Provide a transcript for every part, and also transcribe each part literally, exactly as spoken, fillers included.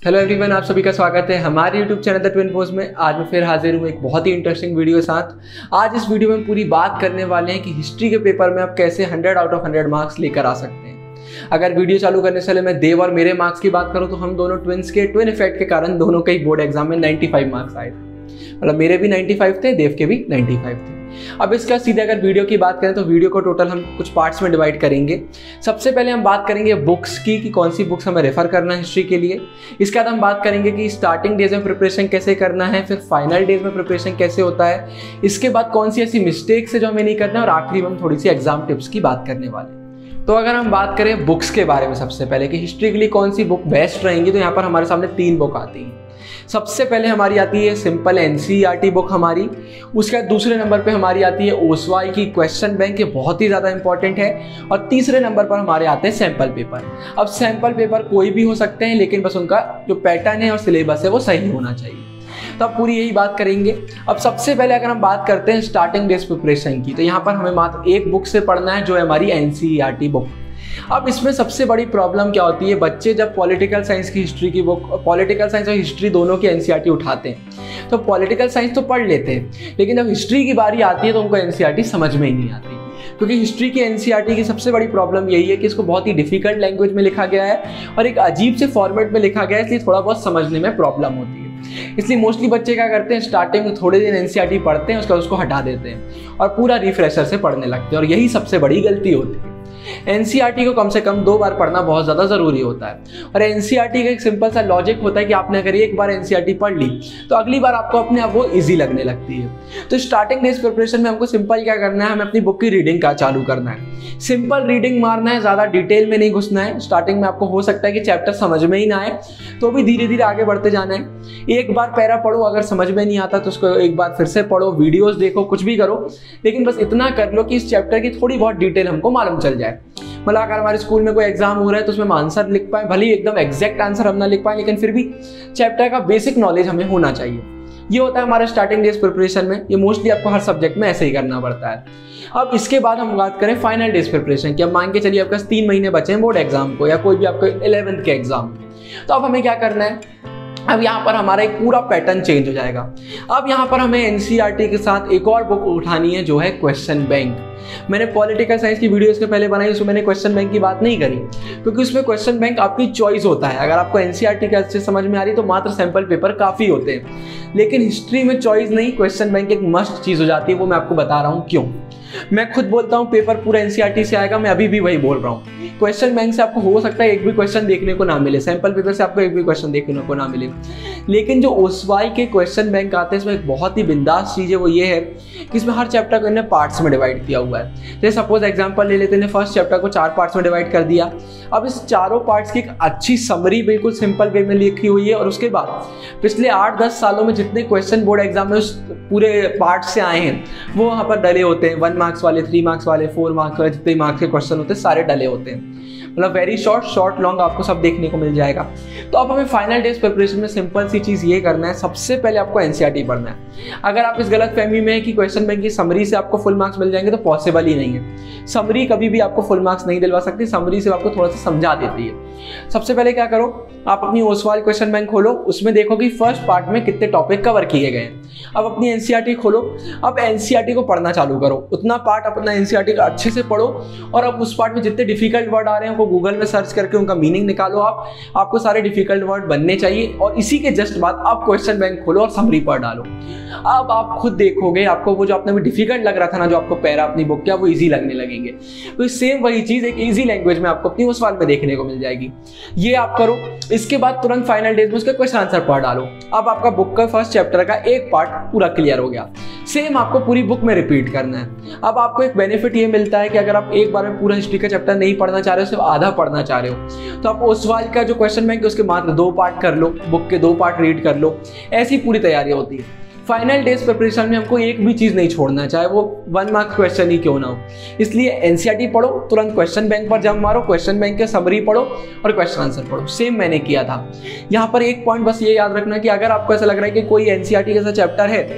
Hello everyone, आप सभी का स्वागत है हमारे YouTube channel the twin post में। आज मैं फिर हाजिर हूँ एक बहुत ही इंटरेस्टिंग वीडियो के साथ। आज इस वीडियो में पूरी बात करने वाले हैं कि हिस्ट्री के पेपर में आप कैसे hundred out of hundred marks लेकर आ सकते हैं। अगर वीडियो चालू करने से पहले मैं देव और मेरे मार्क्स की बात करूँ तो हम दोनों ट्विंस के ट्विन इफेक्ट के कारण दोनों के ही बोर्ड एग्जाम में पचानवे मार्क्स आए थे। मतलब मेरे भी पचानवे थे, देव के भी पचानवे थे। अब इसका सीधे अगर वीडियो की बात करें तो वीडियो को टोटल हम कुछ पार्ट्स में डिवाइड करेंगे। सबसे पहले हम बात करेंगे बुक्स की कि कौन सी बुक्स हमें रेफर करना है हिस्ट्री के लिए। इसके बाद हम बात करेंगे कि स्टार्टिंग डेज में प्रिपरेशन कैसे करना है, फिर फाइनल डेज में प्रिपरेशन कैसे होता है, इसके बाद कौन सी ऐसी मिस्टेक्स है जो हमें नहीं करना है, और आखिरी में हम थोड़ी सी एग्जाम टिप्स की बात करने वाले हैं। तो अगर हम बात करें बुक्स के बारे में सबसे पहले कि हिस्ट्री के लिए कौन सी बुक बेस्ट रहेंगी, तो यहाँ पर हमारे सामने तीन बुक आती हैं। सबसे पहले हमारी आती है सिंपल एनसीईआरटी बुक हमारी। उसके बाद दूसरे नंबर पे हमारी आती है ओसवाई की क्वेश्चन बैंक, ये बहुत ही ज़्यादा इंपॉर्टेंट है। और तीसरे नंबर पर हमारे आते हैं सैंपल पेपर। अब सैंपल पेपर कोई भी हो सकते हैं, लेकिन बस उनका जो पैटर्न है और सिलेबस है वो सही होना चाहिए। तो अब पूरी यही बात करेंगे। अब सबसे पहले अगर हम बात करते हैं स्टार्टिंग डेज प्रिपरेशन की, तो यहाँ पर हमें मात्र एक बुक से पढ़ना है जो है हमारी एनसीईआरटी बुक। अब इसमें सबसे बड़ी प्रॉब्लम क्या होती है, बच्चे जब पॉलिटिकल साइंस की हिस्ट्री की बुक, पॉलिटिकल साइंस और हिस्ट्री दोनों की एनसीईआरटी उठाते हैं तो पॉलिटिकल साइंस तो पढ़ लेते हैं, लेकिन जब हिस्ट्री की बारी आती है तो उनको एनसीईआरटी समझ में ही नहीं आती। क्योंकि हिस्ट्री की एनसीईआरटी की सबसे बड़ी प्रॉब्लम यही है कि इसको बहुत ही डिफिकल्ट लैंग्वेज में लिखा गया है और एक अजीब से फॉर्मेट में लिखा गया है, इसलिए थोड़ा बहुत समझने में प्रॉब्लम होती है। इसलिए मोस्टली बच्चे क्या करते हैं, स्टार्टिंग में थोड़े दिन एनसीईआरटी पढ़ते हैं, उसका उसको हटा देते हैं और पूरा रिफ्रेशर से पढ़ने लगते हैं, और यही सबसे बड़ी गलती होती है। एनसीईआरटी को कम से कम दो बार पढ़ना बहुत ज़्यादा ज़रूरी होता है। और एनसीईआरटी का एक सिंपल सा लॉजिक होता है कि आपने अगर एक बार एनसीईआरटी पढ़ ली तो अगली बार आपको अपने आप वो इजी लगने लगती है। तो स्टार्टिंग डेज प्रिपरेशन में हमको सिंपल क्या करना है, हमें अपनी बुक की रीडिंग का चालू करना है। सिंपल रीडिंग मारना है, ज़्यादा डिटेल में नहीं घुसना है। स्टार्टिंग में आपको हो सकता है कि चैप्टर समझ में ही ना आए, तो भी धीरे धीरे आगे बढ़ते जाना है। एक बार पैरा पढ़ो, अगर समझ में नहीं आता तो उसको एक बार फिर से पढ़ो, वीडियोज़ देखो, कुछ भी करो, लेकिन बस इतना कर लो कि इस चैप्टर की थोड़ी बहुत डिटेल हमको मालूम चल जाए। मतलब अगर हमारे स्कूल में कोई एग्जाम हो रहा है तो उसमें हम आंसर लिख पाए, भले ही एकदम एग्जैक्ट आंसर हम ना लिख पाए, लेकिन फिर भी चैप्टर का बेसिक नॉलेज हमें होना चाहिए। ये होता है हमारे स्टार्टिंग डेज प्रिपरेशन में। ये मोस्टली आपको हर सब्जेक्ट में ऐसे ही करना पड़ता है। अब इसके बाद हम बात करें फाइनल डेज प्रिपरेशन की। अब मान के चलिए आपके पास तीन महीने बचे हैं बोर्ड एग्जाम को या कोई भी आपको इलेवेंथ के एग्जाम, तो अब हमें क्या करना है, अब यहाँ पर हमारा एक पूरा पैटर्न चेंज हो जाएगा। अब यहाँ पर हमें एनसीईआरटी के साथ एक और बुक उठानी है जो है क्वेश्चन बैंक। मैंने पॉलिटिकल साइंस की वीडियो इसके पहले बनाई, उसमें मैंने क्वेश्चन बैंक की बात नहीं करी, क्योंकि उसमें क्वेश्चन बैंक आपकी चॉइस होता है। अगर आपको एनसीईआरटी का अच्छे समझ में आ रही तो मात्र सैंपल पेपर काफ़ी होते हैं, लेकिन हिस्ट्री में चॉइस नहीं, क्वेश्चन बैंक एक मस्ट चीज़ हो जाती है। वो मैं आपको बता रहा हूँ क्यों। मैं खुद बोलता हूँ पेपर पूरा एनसीईआरटी से आएगा, मैं अभी भी वही बोल रहा हूँ। क्वेश्चन बैंक से आपको हो सकता है एक भी क्वेश्चन देखने को ना मिले, सैंपल पेपर से आपको एक भी क्वेश्चन देखने को ना मिले, लेकिन जो ओसवाई के क्वेश्चन बैंक आते हैं इसमें एक बहुत ही बिंदास चीज़ है, वो ये है कि इसमें हर चैप्टर को इन्हें पार्ट्स में डिवाइड किया हुआ है। जैसे सपोज एग्जांपल ले लेते हैं, फर्स्ट चैप्टर को चार पार्ट्स में डिवाइड कर दिया। अब इस चारों पार्ट्स की एक अच्छी समरी बिल्कुल सिंपल वे में लिखी हुई है, और उसके बाद पिछले आठ दस सालों में जितने क्वेश्चन बोर्ड एग्जाम में उस पूरे पार्ट से आए हैं वो वहाँ पर डले होते हैं। वन मार्क्स वाले, थ्री मार्क्स वाले, फोर मार्क्स वाले, जितने मार्क्स के क्वेश्चन होते हैं सारे डले होते हैं। मतलब वेरी शॉर्ट शॉर्ट लॉन्ग आपको सब देखने को मिल जाएगा। तो अब हमें फाइनल डेज प्रिपरेशन में सिंपल सी चीज़ ये करना है, सबसे पहले आपको एनसीईआरटी पढ़ना है। अगर आप इस गलत फहमी में है कि क्वेश्चन बैंक की समरी से आपको फुल मार्क्स मिल जाएंगे, तो पॉसिबल ही नहीं है। समरी कभी भी आपको फुल मार्क्स नहीं दिलवा सकती, समरी से आपको थोड़ा सा समझा देती है। सबसे पहले क्या करो, आप अपनी ओसवाल क्वेश्चन बैंक खोलो, उसमें देखो कि फर्स्ट पार्ट में कितने टॉपिक कवर किए गए हैं। अब अपनी एनसीईआरटी खोलो, अब एनसीईआरटी को पढ़ना चालू करो, उतना पार्ट अपना एनसीईआरटी का अच्छे से पढ़ो, और अब उस पार्ट में जितने डिफिकल्ट वर्ड आ रहे हैं उनको गूगल में सर्च करके उनका मीनिंग निकालो। आप आपको सारे डिफिकल्ट वर्ड बनने चाहिए, और इसी के जस्ट बाद आप क्वेश्चन बैंक खोलो और समरी पढ़ डालो। अब आप खुद देखोगे आपको वो जो आपने डिफिकल्ट लग रहा था ना, जो आपको पैरा अपनी बुक क्या, वो इजी लगने लगेंगे। तो सेम वही चीज एक इजी लैंग्वेज में आपको अपनी ओसवाल में देखने को मिल जाएगी। ये आप करो। इसके बाद तुरंत फाइनल डेज में उसका क्वेश्चन आंसर पढ़ डालो। अब आपका बुक का फर्स्ट चैप्टर का एक पार्ट पूरा क्लियर हो गया। सेम आपको पूरी बुक में रिपीट करना है। अब आपको एक बेनिफिट ये मिलता है कि अगर आप एक बार में पूरा हिस्ट्री का चैप्टर नहीं पढ़ना चाह रहे हो, सिर्फ आधा पढ़ना चाह रहे हो, तो आप ओसवाल का जो क्वेश्चन बैंक है उसके मात्र दो पार्ट कर लो, बुक के दो पार्ट रीड कर लो। ऐसी पूरी तैयारी होती है। फाइनल डेज प्रिपरेशन में हमको एक भी चीज़ नहीं छोड़ना, चाहे वो वन मार्क्स क्वेश्चन ही क्यों ना हो। इसलिए एनसीईआरटी पढ़ो, तुरंत क्वेश्चन बैंक पर जंप मारो, क्वेश्चन बैंक के समरी पढ़ो और क्वेश्चन आंसर पढ़ो। सेम मैंने किया था। यहाँ पर एक पॉइंट बस ये याद रखना कि अगर आपको ऐसा लग रहा है कि कोई एनसीईआरटी का चैप्टर है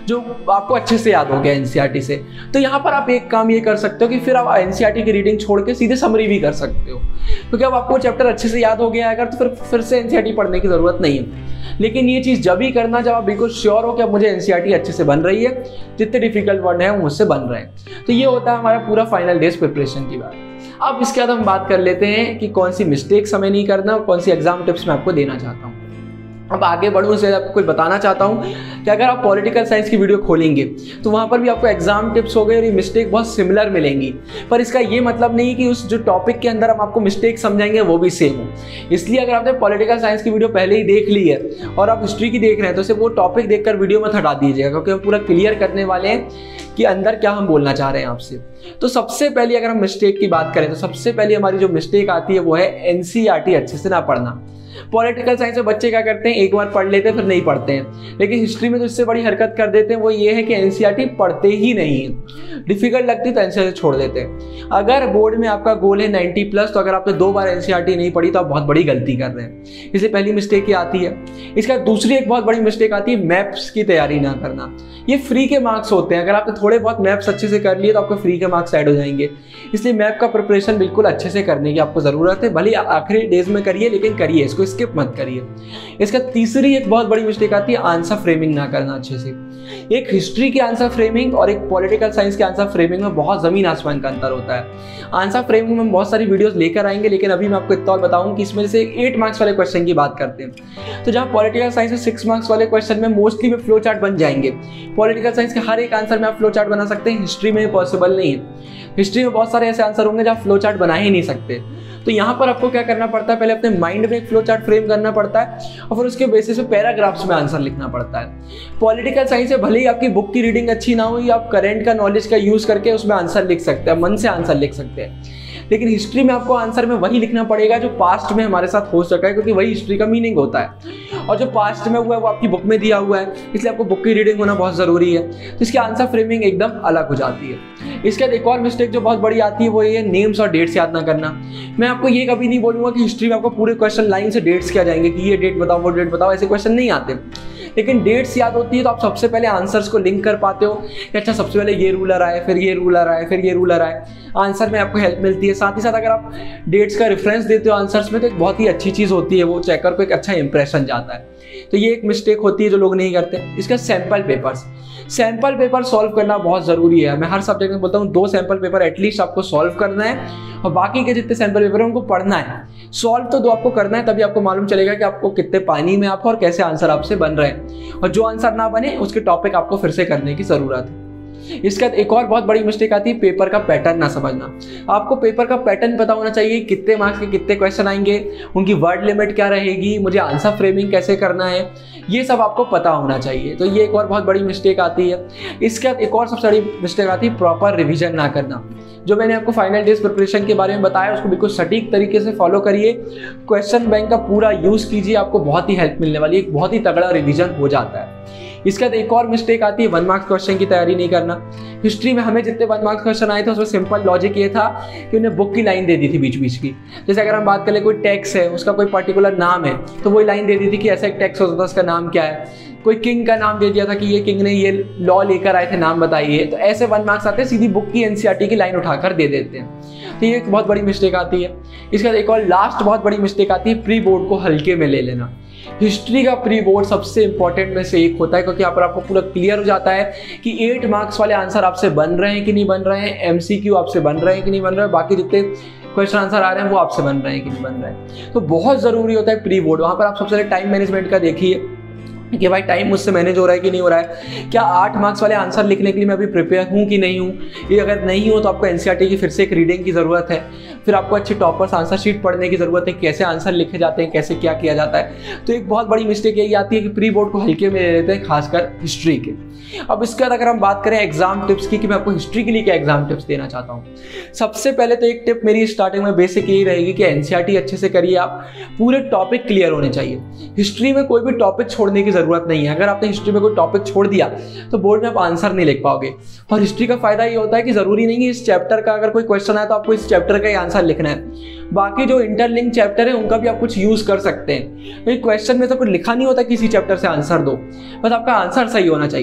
जो आपको अच्छे से याद हो गया एनसीईआरटी से। तो यहाँ पर आप एक काम ये कर सकते हो कि फिर आप एनसीईआरटी की रीडिंग छोड़ के सीधे समरी भी कर सकते हो, क्योंकि अब आपको चैप्टर अच्छे से याद हो गया है अगर, तो फिर फिर से एनसीईआरटी पढ़ने की जरूरत नहीं है। लेकिन ये चीज़ जब ही करना जब आप बिल्कुल श्योर हो कि अब मुझे एनसीईआरटी अच्छे से बन रही है, जितने डिफिकल्ट वर्ड हैं वो मुझसे बन रहे हैं। तो ये होता है हमारा पूरा फाइनल डेज प्रिपरेशन की बात। अब इसके बाद हम बात कर लेते हैं कि कौन सी मिस्टेक्स हमें नहीं करना और कौन सी एग्जाम टिप्स मैं आपको देना चाहता हूँ। अब आगे बढ़ूँ इससे आपको कुछ बताना चाहता हूँ कि अगर आप पॉलिटिकल साइंस की वीडियो खोलेंगे तो वहाँ पर भी आपको एग्जाम टिप्स हो गए और ये मिस्टेक बहुत सिमिलर मिलेंगी, पर इसका ये मतलब नहीं कि उस जो टॉपिक के अंदर हम आपको मिस्टेक समझाएंगे वो भी सेम हो। इसलिए अगर आपने पॉलिटिकल साइंस की वीडियो पहले ही देख ली है और आप हिस्ट्री की देख रहे हैं तो सिर्फ वो टॉपिक देखकर वीडियो मत हटा दीजिएगा, क्योंकि हम पूरा क्लियर करने वाले हैं कि अंदर क्या हम बोलना चाह रहे हैं आपसे। तो सबसे पहले अगर हम मिस्टेक की बात करें तो सबसे पहले हमारी जो मिस्टेक आती है वो है एनसीईआरटी अच्छे से ना पढ़ना। पॉलिटिकल साइंस में बच्चे क्या करते हैं, एक बार पढ़ लेते हैं फिर नहीं पढ़ते हैं, लेकिन हिस्ट्री में तो इससे बड़ी हरकत कर देते हैं, वो ये है कि एनसीईआरटी पढ़ते ही नहीं है। डिफिकल्ट लगती तो एनसीईआरटी छोड़ देते हैं। अगर बोर्ड में आपका गोल है नाइंटी प्लस तो अगर आपने दो बार एनसीईआरटी नहीं पढ़ी तो आप बहुत बड़ी गलती कर रहे हैं। इसलिए पहली मिस्टेक ये आती है। इसका दूसरी एक बहुत बड़ी मिस्टेक आती है मैप्स की तैयारी ना करना। ये फ्री के मार्क्स होते हैं, अगर आपने थोड़े बहुत मैप्स अच्छे से कर लिए तो आपको फ्री के मार्क्स ऐड हो जाएंगे। इसलिए मैप का प्रिपरेशन बिल्कुल अच्छे से करने की आपको ज़रूरत है, भले आखिरी डेज में करिए लेकिन करिए, इसको स्किप मत करिए। इसका तीसरी एक बहुत बड़ी मिस्टेक आती है आंसर फ्रेमिंग ना करना अच्छे से। एक हिस्ट्री की आंसर फ्रेमिंग और एक पॉलिटिकल साइंस के आंसर फ्रेमिंग में बहुत जमीन आसमान का अंतर होता है। आंसर फ्रेमिंग में हम बहुत सारी वीडियोस लेकर आएंगे, लेकिन अभी मैं आपको इतना और बताऊं कि इसमें से एट मार्क्स वाले क्वेश्चन की बात करते हैं। तो जहां पॉलिटिकल साइंस में सिक्स मार्क्स वाले क्वेश्चन में मोस्टली में फ्लो चार्ट बन जाएंगे। पॉलिटिकल साइंस के हर एक आंसर में आप फ्लो चार्ट बना सकते हैं, हिस्ट्री में पॉसिबल नहीं है। हिस्ट्री में बहुत सारे ऐसे आंसर होंगे जहाँ फ्लो चार्ट बना ही नहीं सकते। तो यहाँ पर आपको क्या करना पड़ता है, पहले अपने माइंड में एक फ्लो चार्ट फ्रेम करना पड़ता है और फिर उसके बेसिस पे पैराग्राफ्स में आंसर लिखना पड़ता है। पॉलिटिकल साइंस में भले ही आपकी बुक की रीडिंग अच्छी ना हो, आप करंट का नॉलेज का यूज करके उसमें आंसर लिख सकते हैं, मन से आंसर लिख सकते हैं। लेकिन हिस्ट्री में आपको आंसर में वही लिखना पड़ेगा जो पास्ट में हमारे साथ हो सका है, क्योंकि वही हिस्ट्री का मीनिंग होता है और जो पास्ट में हुआ है वो आपकी बुक में दिया हुआ है, इसलिए आपको बुक की रीडिंग होना बहुत ज़रूरी है। तो इसकी आंसर फ्रेमिंग एकदम अलग हो जाती है। इसके बाद एक और मिस्टेक जो बहुत बड़ी आती है वो ये नेम्स और डेट्स याद ना करना। मैं आपको ये कभी नहीं बोलूँगा कि हिस्ट्री में आपको पूरे क्वेश्चन लाइन से डेट्स क्या जाएंगे कि ये डेट बताओ वो डेट बताओ, ऐसे क्वेश्चन नहीं आते। लेकिन डेट्स याद होती है तो आप सबसे पहले आंसर्स को लिंक कर पाते हो कि अच्छा सबसे पहले ये रूलर आए, फिर ये रूलर आए, फिर ये रूलर आए, आंसर में आपको हेल्प मिलती है। साथ ही साथ अगर आप डेट्स का रेफरेंस देते हो आंसर्स में तो एक बहुत ही अच्छी चीज़ होती है, वो चेकर को एक अच्छा इंप्रेशन जाता है। तो ये एक मिस्टेक होती है जो लोग नहीं करते। इसका sample papers sample paper solve करना बहुत ज़रूरी है। मैं हर सब्जेक्ट में बोलता हूँ दो सैम्पल पेपर एटलीस्ट आपको सॉल्व करना है और बाकी के जितने सैम्पल पेपर हैं उनको पढ़ना है। सॉल्व तो दो आपको करना है, तभी आपको मालूम चलेगा कि आपको कितने पानी में आप और कैसे आंसर आपसे बन रहे हैं, और जो आंसर ना बने उसके टॉपिक आपको फिर से करने की ज़रूरत है। इसके बाद एक और बहुत बड़ी मिस्टेक आती है पेपर का पैटर्न ना समझना। आपको पेपर का पैटर्न पता होना चाहिए, कितने मार्क्स के कितने क्वेश्चन आएंगे, उनकी वर्ड लिमिट क्या रहेगी, मुझे आंसर फ्रेमिंग कैसे करना है, ये सब आपको पता होना चाहिए। तो ये एक और बहुत बड़ी मिस्टेक आती है। इसके बाद एक और सबसे बड़ी मिस्टेक आती है प्रॉपर रिविजन ना करना। जो मैंने आपको फाइनल डेज प्रिपरेशन के बारे में बताया उसको बिल्कुल सटीक तरीके से फॉलो करिए, क्वेश्चन बैंक का पूरा यूज़ कीजिए, आपको बहुत ही हेल्प मिलने वाली है, एक बहुत ही तगड़ा रिविजन हो जाता है। इसके बाद एक और मिस्टेक आती है वन मार्क्स क्वेश्चन की तैयारी नहीं करना। हिस्ट्री में हमें जितने वन मार्क्स क्वेश्चन आए थे उसमें सिंपल लॉजिक ये था कि उन्हें बुक की लाइन दे दी थी बीच बीच की। जैसे अगर हम बात करें कोई टैक्स है, उसका कोई पर्टिकुलर नाम है तो वही लाइन दे दी थी कि ऐसा एक टैक्स होता था, उसका नाम क्या है। कोई किंग का नाम दे दिया था कि ये किंग ने ये लॉ लेकर आए थे, नाम बताइए। तो ऐसे वन मार्क्स आते हैं, सीधी बुक की एनसीईआरटी की लाइन उठाकर दे देते हैं। तो ये एक बहुत बड़ी मिस्टेक आती है। इसके बाद एक और लास्ट बहुत बड़ी मिस्टेक आती है प्री बोर्ड को हल्के में ले लेना। हिस्ट्री का प्री बोर्ड सबसे इंपॉर्टेंट में से एक होता है, क्योंकि यहाँ पर आपको पूरा क्लियर हो जाता है कि एट मार्क्स वाले आंसर आपसे बन रहे हैं कि नहीं बन रहे हैं, एमसीक्यू आपसे बन रहे हैं कि नहीं बन रहे हैं, बाकी जितने क्वेश्चन आंसर आ रहे हैं वो आपसे बन रहे हैं कि नहीं बन रहे हैं। तो बहुत ज़रूरी होता है प्री बोर्ड। वहाँ पर आप सबसे पहले टाइम मैनेजमेंट का देखिए कि भाई टाइम मुझसे मैनेज हो रहा है कि नहीं हो रहा है, क्या आठ मार्क्स वाले आंसर लिखने के लिए मैं अभी प्रिपेयर हूँ कि नहीं हूँ। ये अगर नहीं हो तो आपको एनसीईआरटी की फिर से एक रीडिंग की ज़रूरत है, फिर आपको अच्छे टॉपर्स आंसर शीट पढ़ने की ज़रूरत है, कैसे आंसर लिखे जाते हैं, कैसे क्या किया जाता है। तो एक बहुत बड़ी मिस्टेक यही आती है कि प्री बोर्ड को हल्के में ले लेते हैं, खासकर हिस्ट्री के। अब इसके बाद अगर हम बात करें एग्जाम टिप्स की कि मैं आपको हिस्ट्री के लिए क्या एग्जाम टिप्स देना चाहता हूँ। सबसे पहले तो एक टिप मेरी स्टार्टिंग में बेसिक यही रहेगी कि एनसीईआरटी अच्छे से करिए, आप पूरे टॉपिक क्लियर होने चाहिए। हिस्ट्री में कोई भी टॉपिक छोड़ने की ज़रूरत नहीं है। अगर आपने हिस्ट्री में कोई टॉपिक छोड़ दिया तो बोर्ड में आप आंसर नहीं लिख पाओगे। और हिस्ट्री का फायदा ये होता है कि ज़रूरी नहीं है इस चैप्टर का अगर कोई क्वेश्चन आए तो आपको इस चैप्टर का ही आंसर लिखना है, बाकी जो इंटरलिंक चैप्टर है उनका भी आप कुछ यूज़ कर सकते हैं। क्वेश्चन में तो कुछ लिखा नहीं होता किसी चैप्टर से आंसर दो, बस आपका आंसर सही होना चाहिए।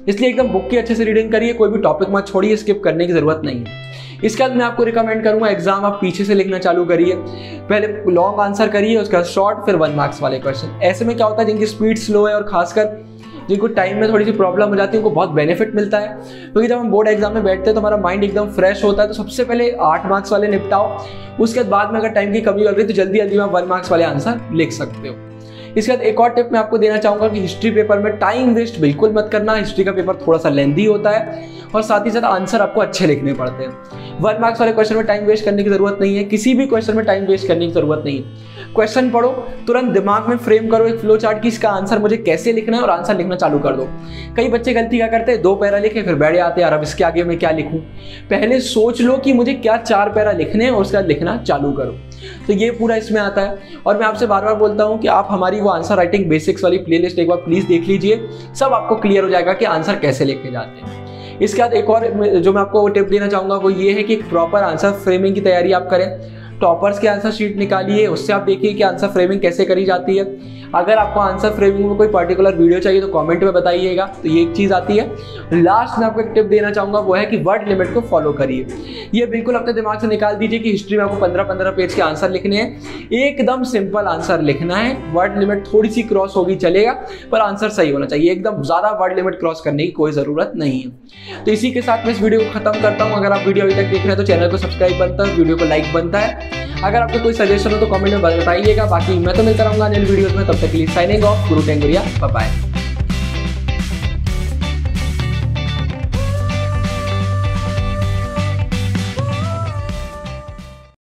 इसलिए एकदम बुक की अच्छे से रीडिंग करिए, कोई भी टॉपिक मत छोड़िए, स्किप करने की जरूरत नहीं है। इसके बाद मैं आपको रिकमेंड करूंगा एग्जाम आप पीछे से लिखना चालू करिए, पहले लॉन्ग आंसर करिए, उसके बाद शॉर्ट, फिर वन मार्क्स वाले क्वेश्चन। ऐसे में क्या होता है, जिनकी स्पीड स्लो है और खासकर जिनको टाइम में थोड़ी सी प्रॉब्लम हो जाती है, उनको बहुत बेनिफिट मिलता है, क्योंकि जब हम बोर्ड एग्जाम में बैठते हैं तो हमारा माइंड एकदम फ्रेश होता है। तो सबसे पहले आठ मार्क्स वाले निपटाओ, उसके बाद में अगर टाइम की कमी लग रही है तो जल्दी जल्दी में वन मार्क्स वाले आंसर लिख सकते हो। इसके बाद एक और टिप मैं आपको देना चाहूंगा कि हिस्ट्री पेपर में टाइम वेस्ट बिल्कुल मत करना। हिस्ट्री का पेपर थोड़ा सा लेंथी होता है और साथ ही साथ आंसर आपको अच्छे लिखने पड़ते हैं। वन मार्क्स वाले क्वेश्चन में टाइम वेस्ट करने की जरूरत नहीं है, किसी भी क्वेश्चन में टाइम वेस्ट करने की जरूरत नहीं है। क्वेश्चन पढ़ो, तुरंत दिमाग में फ्रेम करो एक फ्लो चार्ट की इसका आंसर मुझे कैसे लिखना है और आंसर लिखना चालू कर दो। कई बच्चे गलती क्या करते हैं, दो पैरा लिखे फिर बैठ जाते हैं, यार अब इसके आगे मैं क्या लिखूं। पहले सोच लो कि मुझे क्या चार पैरा लिखने हैं और उसके बाद लिखना चालू करो। तो ये पूरा इसमें आता है। और मैं आपसे बार बार बोलता हूं कि आप हमारी वो आंसर राइटिंग बेसिक्स वाली प्लेलिस्ट एक बार प्लीज देख लीजिए, सब आपको क्लियर हो जाएगा कि आंसर कैसे लिखे जाते हैं। इसके बाद एक और जो मैं आपको टिप देना चाहूंगा वो ये है कि एक प्रॉपर आंसर फ्रेमिंग की तैयारी आप करें। टॉपर्स के आंसर शीट निकालिए, उससे आप देखिए कि आंसर फ्रेमिंग कैसे करी जाती है। अगर आपको आंसर फ्रेमिंग में कोई पर्टिकुलर वीडियो चाहिए तो कमेंट में बताइएगा, तो ये एक चीज़ आती है। लास्ट में आपको एक टिप देना चाहूँगा वो है कि वर्ड लिमिट को फॉलो करिए। ये बिल्कुल अपने दिमाग से निकाल दीजिए कि हिस्ट्री में आपको पंद्रह पंद्रह पेज के आंसर लिखने हैं, एकदम सिंपल आंसर लिखना है। वर्ड लिमिट थोड़ी सी क्रॉस होगी चलेगा, पर आंसर सही होना चाहिए। एकदम ज़्यादा वर्ड लिमिट क्रॉस करने की कोई ज़रूरत नहीं है। तो इसी के साथ मैं इस वीडियो को खत्म करता हूँ। अगर आप वीडियो अभी तक देख रहे हैं तो चैनल को सब्सक्राइब बनता है, वीडियो को लाइक बनता है। अगर आपको कोई सजेशन हो तो कमेंट में बताइएगा। बाकी मैं तो मिलता रहूंगा नई वीडियोस में, तब तक के लिए साइनिंग ऑफ, गुरु टेंगुरिया, बाय बाय।